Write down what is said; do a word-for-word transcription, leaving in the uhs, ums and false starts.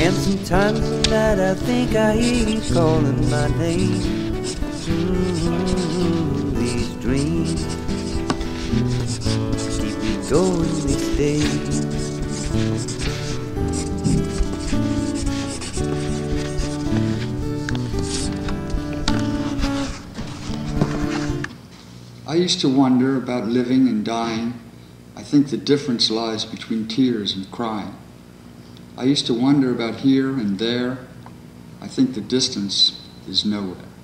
And sometimes at night I think I hear you calling my name. Mm-hmm, these dreams keep me going these days. I used to wonder about living and dying. I think the difference lies between tears and crying. I used to wonder about here and there. I think the distance is nowhere.